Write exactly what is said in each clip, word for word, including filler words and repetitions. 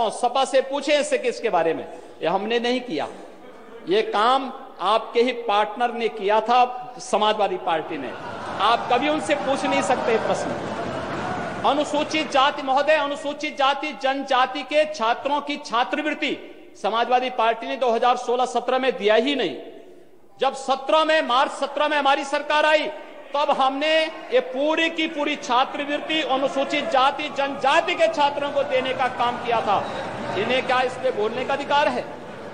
चाहता हूं सपा से पूछें इससे किसके बारे में, ये हमने नहीं किया, ये काम आपके ही पार्टनर ने किया था, समाजवादी पार्टी ने। आप कभी उनसे पूछ नहीं सकते प्रश्न। अनुसूचित जाति महोदय, अनुसूचित जाति जनजाति के छात्रों की छात्रवृत्ति समाजवादी पार्टी ने दो हज़ार सोलह सत्रह में दिया ही नहीं। जब सत्रह में मार्च सत्रह में हमारी सरकार आई तब हमने ये पूरी की पूरी छात्रवृत्ति अनुसूचित जाति जनजाति के छात्रों को देने का काम किया था। इन्हें क्या इस पे बोलने का अधिकार है?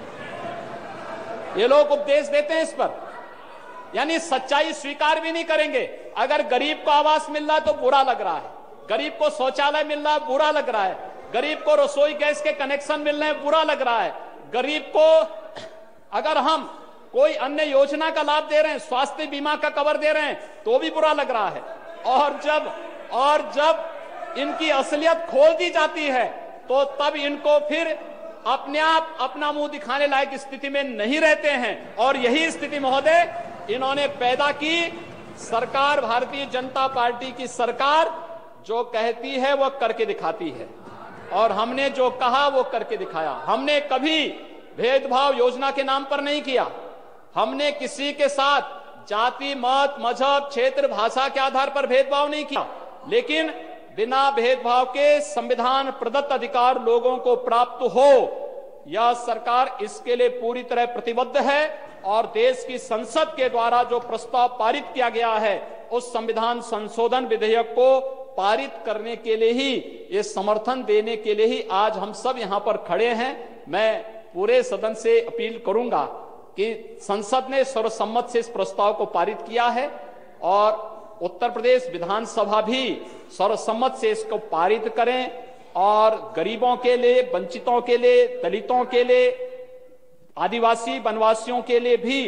ये लोग उपदेश देते हैं इस पर, यानी सच्चाई स्वीकार भी नहीं करेंगे। अगर गरीब को आवास मिल रहा है तो बुरा लग रहा है, गरीब को शौचालय मिल रहा है बुरा लग रहा है, गरीब को रसोई गैस के कनेक्शन मिल रहे हैं बुरा लग रहा है, गरीब को अगर हम कोई अन्य योजना का लाभ दे रहे हैं, स्वास्थ्य बीमा का कवर दे रहे हैं तो भी बुरा लग रहा है। और जब और जब इनकी असलियत खोल दी जाती है तो तब इनको फिर अपने आप अपना मुंह दिखाने लायक स्थिति में नहीं रहते हैं। और यही स्थिति महोदय इन्होंने पैदा की। सरकार, भारतीय जनता पार्टी की सरकार जो कहती है वो करके दिखाती है, और हमने जो कहा वो करके दिखाया। हमने कभी भेदभाव योजना के नाम पर नहीं किया, हमने किसी के साथ जाति, मत, मजहब, क्षेत्र, भाषा के आधार पर भेदभाव नहीं किया, लेकिन बिना भेदभाव के संविधान प्रदत्त अधिकार लोगों को प्राप्त हो, यह सरकार इसके लिए पूरी तरह प्रतिबद्ध है। और देश की संसद के द्वारा जो प्रस्ताव पारित किया गया है उस संविधान संशोधन विधेयक को पारित करने के लिए ही, ये समर्थन देने के लिए ही आज हम सब यहाँ पर खड़े हैं। मैं पूरे सदन से अपील करूंगा कि संसद ने सर्वसम्मत से इस प्रस्ताव को पारित किया है और उत्तर प्रदेश विधानसभा भी सर्वसम्मत से इसको पारित करें, और गरीबों के लिए, वंचितों के लिए, दलितों के लिए, आदिवासी वनवासियों के लिए भी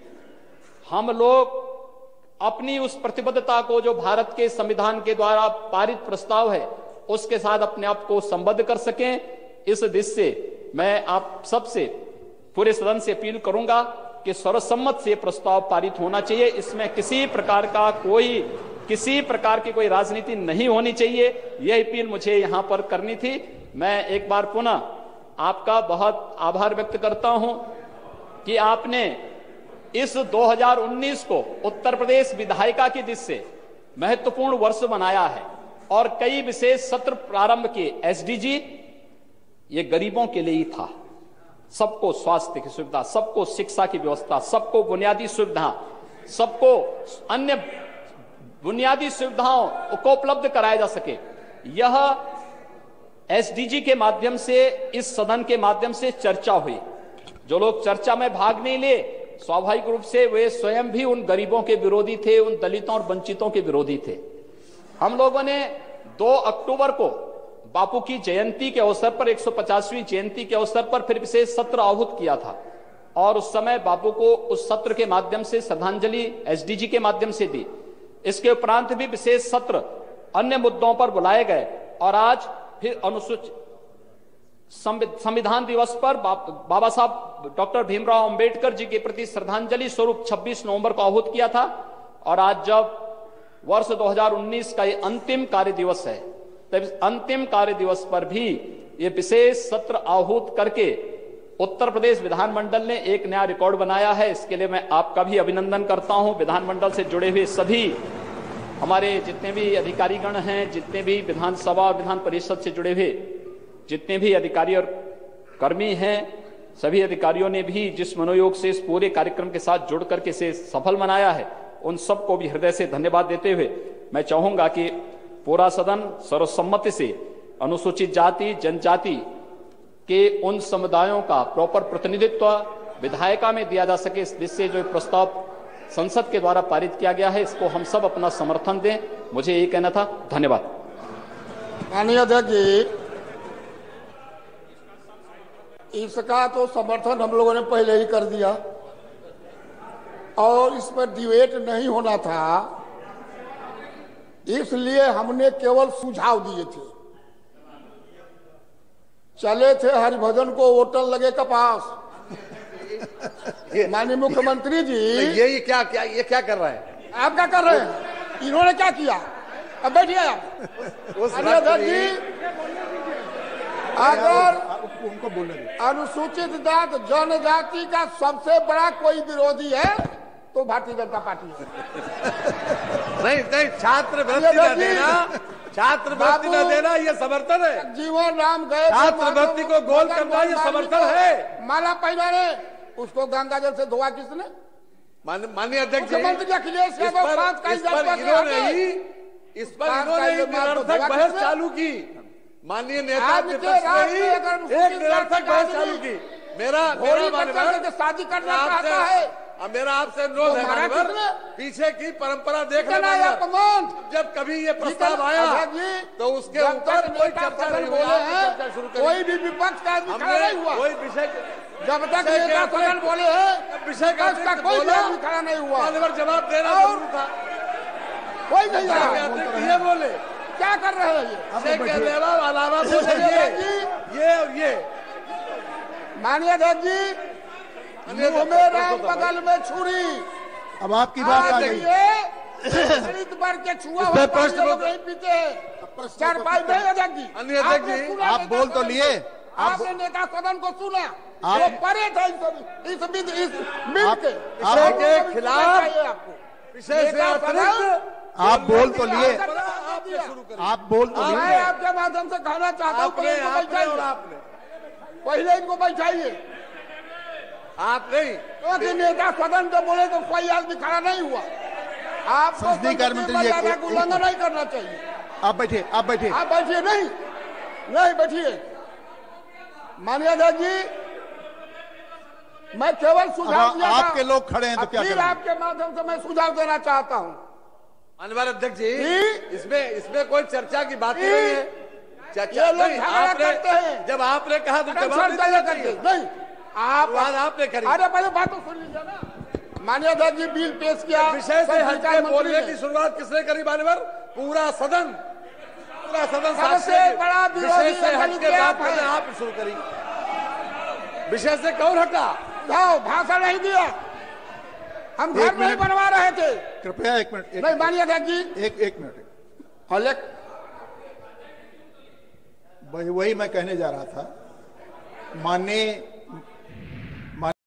हम लोग अपनी उस प्रतिबद्धता को जो भारत के संविधान के द्वारा पारित प्रस्ताव है उसके साथ अपने आप को संबद्ध कर सकें। इस दृष्टि से मैं आप सबसे, पूरे सदन से अपील करूंगा कि सर्वसम्मत से प्रस्ताव पारित होना चाहिए। इसमें किसी प्रकार का कोई किसी प्रकार की कोई राजनीति नहीं होनी चाहिए, यह अपील मुझे यहां पर करनी थी। मैं एक बार पुनः आपका बहुत आभार व्यक्त करता हूं कि आपने इस दो हज़ार उन्नीस को उत्तर प्रदेश विधायिका की दृष्टि से महत्वपूर्ण वर्ष बनाया है और कई विशेष सत्र प्रारंभ किए। एसडीजी ये गरीबों के लिए ही था, सबको स्वास्थ्य की सुविधा, सबको शिक्षा की व्यवस्था, सबको बुनियादी सुविधा, सबको अन्य बुनियादी सुविधाओं को उपलब्ध कराया जा सके। यह एसडीजी के माध्यम से, इस सदन के माध्यम से चर्चा हुई। जो लोग चर्चा में भाग नहीं ले, स्वाभाविक रूप से वे स्वयं भी उन गरीबों के विरोधी थे, उन दलितों और वंचितों के विरोधी थे। हम लोगों ने दो अक्टूबर को बापू की जयंती के अवसर पर, एक सौ पचासवीं जयंती के अवसर पर फिर विशेष सत्र आहूत किया था, और उस समय बापू को उस सत्र के माध्यम से श्रद्धांजलि एसडीजी के माध्यम से दी। इसके उपरांत भी विशेष सत्र अन्य मुद्दों पर बुलाए गए, और आज फिर अनुसूचित संविधान दिवस पर बाबा साहब डॉक्टर भीमराव अंबेडकर जी के प्रति श्रद्धांजलि स्वरूप छब्बीस नवंबर को आहूत किया था। और आज जब वर्ष दो हज़ार उन्नीस का ये अंतिम कार्य दिवस है, तब इस अंतिम कार्य दिवस पर भी ये विशेष सत्र आहूत करके उत्तर प्रदेश विधानमंडल ने एक नया रिकॉर्ड बनाया है। इसके लिए मैं आपका भी अभिनंदन करता हूं। विधानमंडल से जुड़े हुए सभी हमारे जितने भी अधिकारीगण हैं, जितने भी विधानसभा और विधान परिषद से जुड़े हुए जितने भी अधिकारी और कर्मी हैं, सभी अधिकारियों ने भी जिस मनोयोग से इस पूरे कार्यक्रम के साथ जुड़ करके इसे सफल बनाया है, उन सबको भी हृदय से धन्यवाद देते हुए मैं चाहूंगा कि पूरा सदन सर्वसम्मति से अनुसूचित जाति जनजाति के उन समुदायों का प्रॉपर प्रतिनिधित्व विधायिका में दिया जा सके, इस दृष्टि से जो प्रस्ताव संसद के द्वारा पारित किया गया है, इसको हम सब अपना समर्थन दें। मुझे यही कहना था। धन्यवाद। माननीय अध्यक्ष जी, इसका तो समर्थन हम लोगों ने पहले ही कर दिया और इस पर डिबेट नहीं होना था, इसलिए हमने केवल सुझाव दिए थे। चले थे हरिभजन को होटल लगे कपास। माननीय मुख्यमंत्री जी, ये ये क्या क्या ये क्या कर रहा है? आप क्या कर रहे हैं? इन्होंने क्या किया? अब बैठिए आप। माननीय अध्यक्ष जी, अगर उनको उनको बोलने दे। अनुसूचित जात जनजाति का सबसे बड़ा कोई विरोधी है तो भारतीय जनता पार्टी है। नहीं नहीं, छात्र वृत्ति न देना, छात्र वृत्ति न देना ये समर्थन है। जीवन राम गए छात्र वृत्ति को गोल करना ये समर्थन है। माला पहनाने उसको गंगा जल से धोआ किसने? माननीय अध्यक्ष जी, मुख्यमंत्री अखिलेश इस पर इस पर इन्होंने ही इस पर इन्होंने ही निरर्थक बहस चालू की। माननीय नेता विपक्ष ने ही एक निरर्थक बहस चालू की। मेरा मेरा मानवर शादी करना चाहता है, अब मेरा आपसे अनुरोध है मानवर, पीछे की परंपरा देख लेना। जब कभी ये प्रस्ताव आया तो उसके ऊपर कोई चर्चा नहीं हुई। कोई भी विपक्ष का आदमी खड़ा नहीं हुआ। कोई विषय जब तक नेता सदन बोले हैं विषय का कोई भी आदमी खड़ा नहीं हुआ। मानवर जवाब देना जरूर था, कोई नहीं रहा। ये बोले क्या कर रहे हैं ये? के अलावा अलावा बोले ये ये और ये माननीय अध्यक्ष जी, मुंह में राम बगल में छुरी। अब आपकी बात आ गई। दलित वर्ग के छुआ हुआ पानी लोग नहीं पीते। चार पाई नहीं अध्यक्ष जी। अन्य अध्यक्ष जी, आप बोल तो लिए। आपने नेता सदन को सुना, वो परे थे इस इस बिल इस बिल के विषय के खिलाफ आपको विषय से अतिरिक्त आप बोल तो लिए। आपने शुरू कर आप बोल तो मैं लिए। आपके माध्यम से कहना चाहता हूँ, पहले इनको बैठाइए। आपने पहले इनको बैठाइए। आप नहीं क्योंकि नेता सदन पे बोले तो कोई आदमी खड़ा नहीं हुआ। आपको संसदीय कार्य मंत्री जी, मर्यादा का उल्लंघन नहीं करना चाहिए। आप बैठिए, आप बैठिए। आप बैठिए। नहीं नहीं बैठिए। माननीय अध्यक्ष जी, मैं केवल सुझाव दिया था। आपके लोग खड़े हैं तो क्या फिर करें? आपके माध्यम से मैं सुझाव देना चाहता हूँ। माननीय अध्यक्ष जी, जी? इसमें इसमें कोई चर्चा की बात नहीं है। चर्चा ये लोग नहीं, झगड़ा आपने करते हैं। जब आपने कहा तो जवाब सर नहीं चले देना करके चाहिए। नहीं आप बात आपने करी। अरे पहले बात तो सुन लीजिए ना। माननीय अध्यक्ष जी, बिल पेश किया। विषय से हटके संचार मंत्री बोलने ने। की शुरुआत किसने करी मानवर? पूरा सदन पूरा सदन सबसे साक्षी। बड़ा विरोधी विषय से दलित हटके आप बात करना हैं। आप शुरू करी। विषय से कौन हटा? जाओ, भाषण नहीं दिया। हम घर नहीं बनवा रहे थे। कृपया एक मिनट। नहीं माननीय अध्यक्ष जी, एक एक मिनट। हले वही वही मैं कहने जा रहा था। माननीय